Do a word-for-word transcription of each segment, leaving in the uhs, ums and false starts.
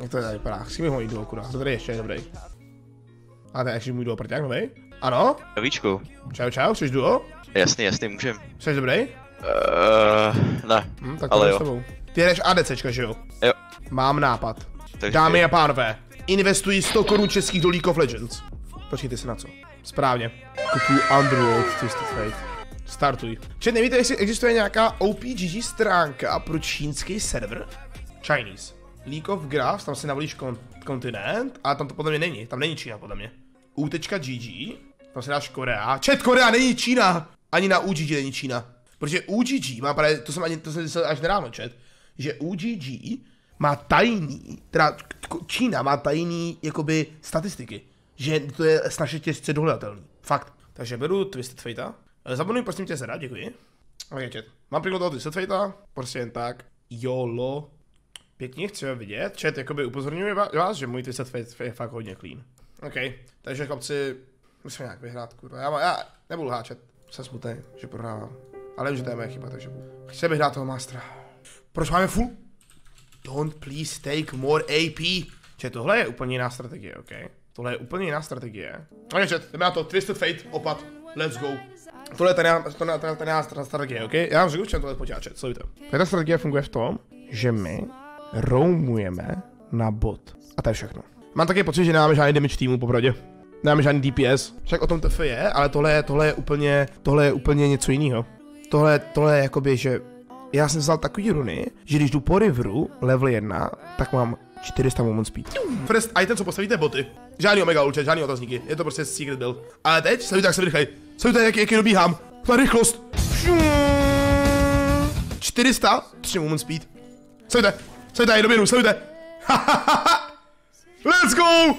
Jak to tady vypadá? S kým ho jdu akurát? To tady ještě je dobrý. A to je ještě můj duo prťák novej? Ano? Víčku. Čau čau, jsi duo? Jasný, jasný, můžem. Jsi dobrý? Uh, ne, hm, tak ale jo. S tebou. Ty jdeš ADCčka, že jo? Jo. Mám nápad. Takže... Dámy a pánové, investuji sto korun českých do League of Legends. Počkejte si na co. Správně. Kupuju Underworld Twisted Fate. Startuj. Čet, nevíte, jestli existuje nějaká O P G G stránka pro čínský server? Chinese. League of Graphs, tam si navolíš kon kontinent, ale tam to podle mě není. Tam není Čína, podle mě. U tečka G G, tam si dáš Korea. Čet, Korea není Čína! Ani na U G G není Čína. Protože U G G má právě, to jsem ani, to jsem zjistil až nedávno, čet, že U G G má tajný, teda Čína má tajný, jakoby, statistiky. Že to je snažně těžce dohledatelný. Fakt. Takže beru Twisted Fate. Zapomeň prosím tě zadat, děkuji. Ok, chat. Mám příklad toho Twisted Fate, prostě jen tak. YOLO. Pěkně chci vidět. Chat, jakoby upozorňuji vás, že můj Twisted Fate je fakt hodně clean. Ok, takže chlapci, musíme nějak vyhrát, kurva. Já, já nebudu háčet. Jsem smutný, že prohrávám. Ale vím, že to je moje chyba, takže chci vyhrát toho mastera. Proč máme full? Don't please take more A P. Chat, tohle je úplně jiná strategie, ok? Tohle je úplně jiná strategie. Ok, chat, jdeme na to. Twisted Fate, opat. Let's go. Tohle je ta, ta, ta, ta, ta strategie, ok? Já vám řeknu, v čem tohle počítače, sledujte. Ta strategie funguje v tom, že my roamujeme na bot. A to je všechno. Mám taky pocit, že nemáme žádný damage týmu, popravdě. Nemáme žádný D P S. Však o tom T F je, ale tohle je, tohle je úplně, tohle je úplně něco jiného. Tohle, tohle je jakoby, že já jsem vzal takový runy, že když jdu po riveru, level jedna, tak mám čtyři sta movement speed. First item, co postavíte boty. Žádný omega ulče, žádný otazníky. Je to prostě secret build. Ale teď, sledujte, jak se vyrychlej. Sledujte, jak, jak je dobíhám. Na rychlost. čtyři sta, tři movement speed. Sledujte, sledujte, je doběhnu, sledujte. Let's go!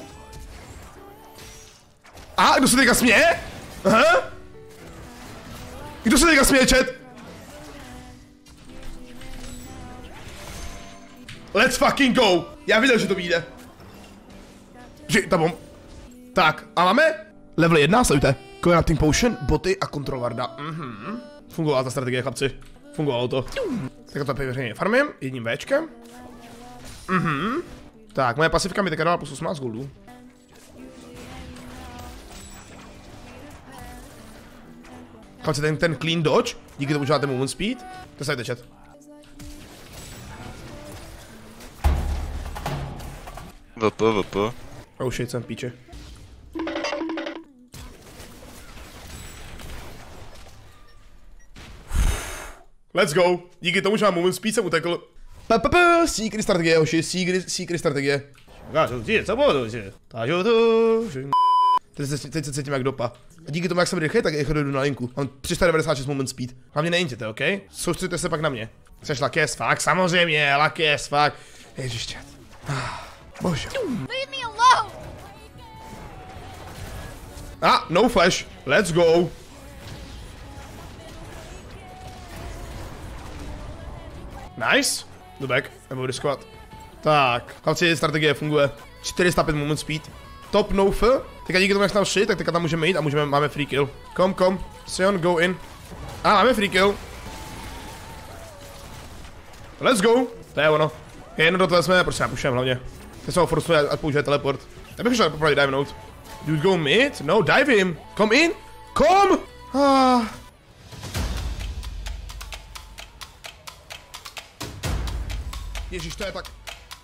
Aha, kdo se teďka směje? Aha. Kdo se teďka směje, chat? Let's fucking go! Já viděl, že to vyjde. Že, ta bomb. Tak, a máme level jedna, sledujte. Corrupting Potion, boty a Control Warda. Mhm. Fungovala ta strategie, chlapci. Fungovalo to. Tak to pěkně farmím, jedním Včkem. Mhm. Tak, moje pasivka mi teďka dala plus osmnáct goldů. Chlapci, ten, ten clean dodge, díky tomu, že máte movement speed, to se chat. V P, V P. Oh shit, jsem píče. Let's go. Díky tomu, že mám movement speed, jsem utekl. P-p-p, secret strategie, hoši, secret, secret strategie. Co budu, že? Teď se, teď se cítím jak dopa. A díky tomu, jak jsem rychlej, tak rychle dojdu na linku. Mám tři sta devadesát šest movement speed. Hlavně nejintěte, ok? Soustředte se pak na mě. Jseš lucky as fuck, samozřejmě, lucky as fuck. Ježiště. Bože. Ah, no flash. Let's go. Nice. Jdu back, nebudu riskovat. Tak, chlapci, strategie funguje. čtyři sta pět movement speed. Top no f. Teďka díky tomu, jak jsme tam šli, tak teďka tam můžeme jít a můžeme, máme free kill. Kom, kom. Sion, go in. A máme free kill. Let's go. To je ono. Jedno do toho jsme, prostě napušujeme hlavně. Teď se ho forsuje, ať použije teleport. Já bych šel popravit dive note. Dude, go mid? No, dive him. Come in. Come. Ah. Ježíš, to je tak...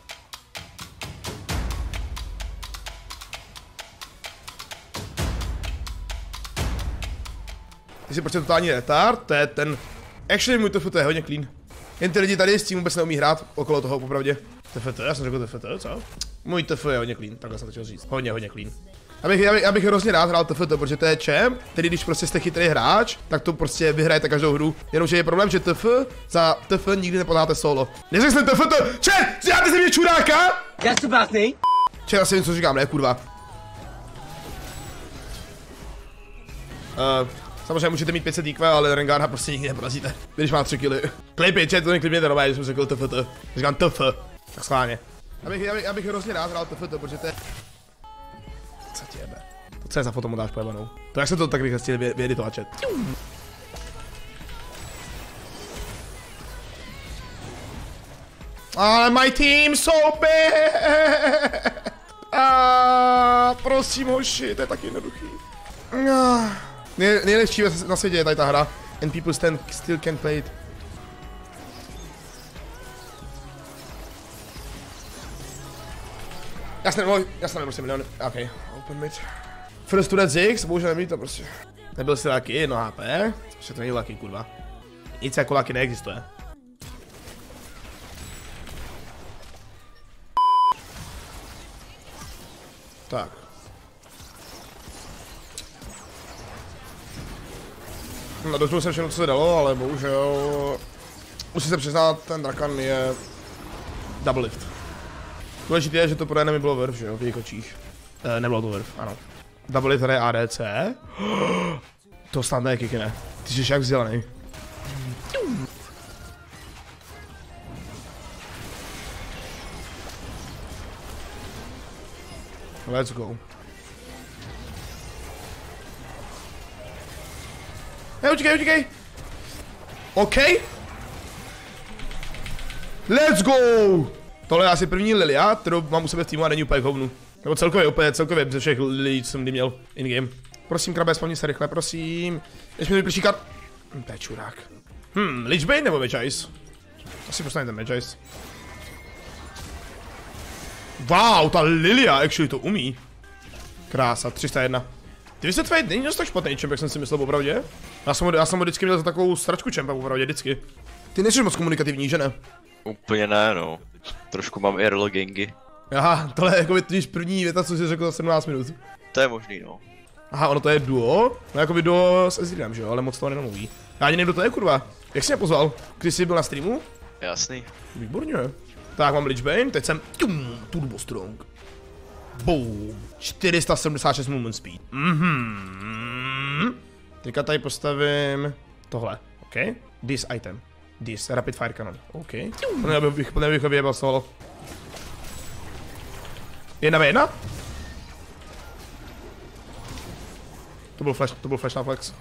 Ty jsi prostě totální retard, to je ten... Actually, můj T F T je hodně clean. Jen ty lidi tady s tím vůbec neumí hrát okolo toho, popravdě. T F T, já jsem řekl T F T, co? Můj T F je hodně clean, takhle jsem to chtěl říct. Hodně, hodně clean. Já bych, já bych, já bych hrozně rád hrál T F T, protože to je champ, který když prostě jste chytrý hráč, tak to prostě vyhrajete každou hru. Jenomže je problém, že T F, za T F nikdy nepodáte solo. Neřekl jsem T F T, čet, děláte ze mě čuráka? That's about me. Čet, asi vím, co říkám, ne, kurva. Uh, samozřejmě můžete mít pět set I Q, ale Rengarda prostě nikdy neporazíte, když má tři killy. Klejpě, čet, to neklidně normálně, když jsem řekl T F T. Říkám T F, tak schválně. Já bych, já bych, já bych hrozně rád hrál T F T, protože to je... Co tě jebe? To co je za fotomontáž pojebanou? To jak se to tak rychle stihli vyeditovat, chat? Ale my team so bad. A prosím hoši, to je taky jednoduchý. Nej, nejlepší na světě je tady ta hra. And people stand, still can play it. Já jsem nemohl, já jsem nemohl prostě milion. OK, open mid. First to that Ziggs, bohužel nebyl to prostě. Nebyl jsi taky, jedno H P. Ještě to není taky, kurva. Nic jako taky neexistuje. Tak. No, dotknul jsem všechno, co se dalo, ale bohužel... Musím se přiznat, ten Drakan je... Double lift. Důležité je, že to pro enemy bylo vrf, že jo, v jejich očích. E, nebylo to vrf, ano. Double lift tady je A D C. To snad ne, Kiki, ne. Ty jsi jak vzdělaný. Let's go. Hej, utíkej, utíkej! OK? Let's go! Tohle je asi první Lilia, kterou mám u sebe v týmu a není úplně hovnu. Nebo celkově, úplně celkově ze všech Lilií, co jsem kdy měl in-game. Prosím, krabe, spavni se rychle, prosím. Než mi vyprší kart... Hm, to je čurák. Hm, Lichbane nebo Magice? Asi prostě ten Magice. Wow, ta Lilia actually to umí. Krása, tři sta jedna. Twisted Fate není dost tak špatný čemp, jak jsem si myslel popravdě. Já jsem ho, já jsem ho vždycky měl za takovou stračku čempa popravdě, vždycky. Ty nejsi moc komunikativní, že ne? Úplně ne, no. Trošku mám aerologingy. Aha, tohle je jako by první věta, co jsi řekl za sedmnáct minut. To je možný, no. Aha, ono to je duo? No jako by duo s Ezrealem, že jo, ale moc toho nedomluví. Já ani nevím, kdo to je, kurva. Jak jsi mě pozval? Když jsi byl na streamu? Jasný. Výborně. Tak mám Lichbane, teď jsem tum, turbo strong. Boom. čtyři sta sedmdesát šest movement speed. Mhm. Teďka tady postavím tohle, OK? This item. This, rapid fire cannon, OK. Nebych, nebych ho vyjebal z toho. Jedna v jedna? To byl flash, to byl flash na flex.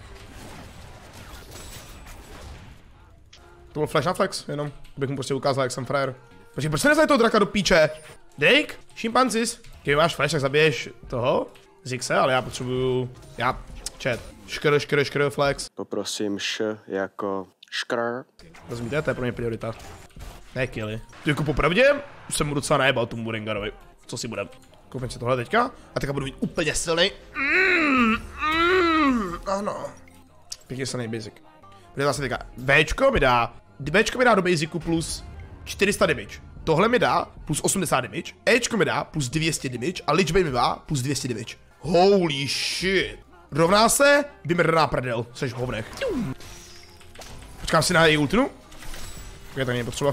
To byl flash na flex, jenom, abych mu prostě ukázal, jak jsem frajer. Počkej, proč se nezdají toho draka do píče? Dejk, šimpanzis. Když máš flash, tak zabiješ toho Zigse, ale já potřebuju, já, chat, škr, škr, škr, flex. Poprosím š jako škr. Rozumíte, to je pro mě priorita. Ne killy. Ty jako popravdě jsem mu docela najebal tomu Rengarovi. Co si budem? Koupím si tohle teďka a teďka budu mít úplně silný. Mm, mm, ano. Pěkně silný basic. Bude zase teďka Včko mi dá, Včko mi dá do basicu plus čtyři sta damage. Tohle mi dá plus osmdesát damage, Ečko mi dá plus dvě stě damage a Lichbane mi dá plus dvě stě damage. Holy shit. Rovná se, vymrdaná prdel, seš v hovnech. Počkám si na její ultinu. Ok, to není potřeba.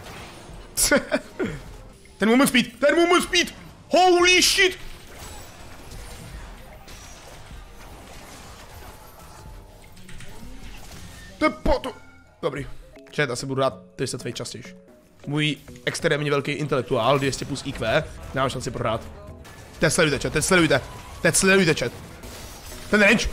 Ten movement speed, ten movement speed! Holy shit! To je po to... Dobrý. Čet, asi budu dát Twisted Fate častěji. Můj extrémně velký intelektuál, dvě stě plus I Q, nemám šanci prohrát. Teď sledujte, chat, teď sledujte. Teď sledujte, chat. Ten range.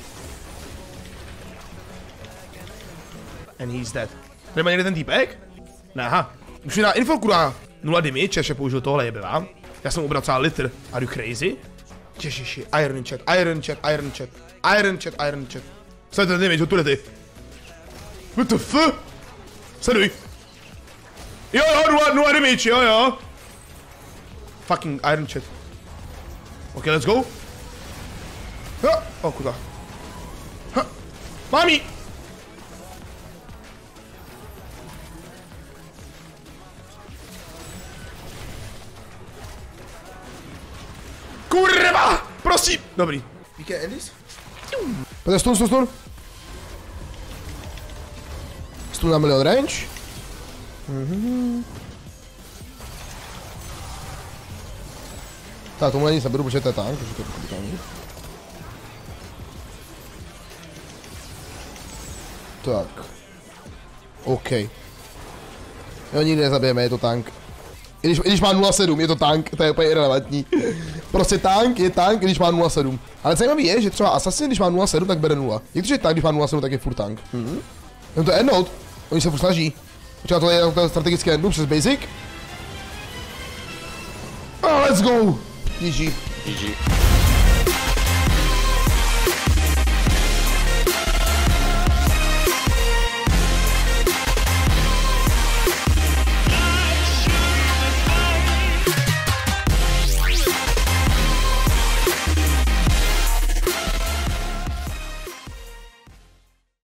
And he's dead. Tady má někde ten týpek? Ne, aha. Už mi dá infolku na nula damage, ještě použil tohle jebevá. Já jsem ubral třeba litr. Are you crazy? Ježiši, iron chat, iron chat, iron chat, iron chat, iron chat. Co je ten damage, odtude ty? What the f? Sleduj. Jo, jo, nula, nula damage, jo, jo. Fucking iron chat. Ok, let's go. Ha, oh, kurva. Ha, mám jí. Kurva! Prosím! Dobrý. We can end this? Pojď stun, stun, stun. Stun na milion range. Mhm. Tak, tomu nic nebudu, protože to je tank, takže to je pochopitelný. Tak. OK. Jo, nikdy nezabijeme, je to tank. I když, i když má nula sedm, je to tank, to je úplně irrelevantní. Prostě tank je tank, i když má nula sedm. Ale zajímavý je, že třeba Assassin, když má nula sedm, tak bere nula. Jak to, že tank, když má nula sedm, tak je furt tank. Mhm. Jen to je endnote. Oni se furt snaží. Počkej, to je, to je strategické endum přes basic. A let's go! G G. G G.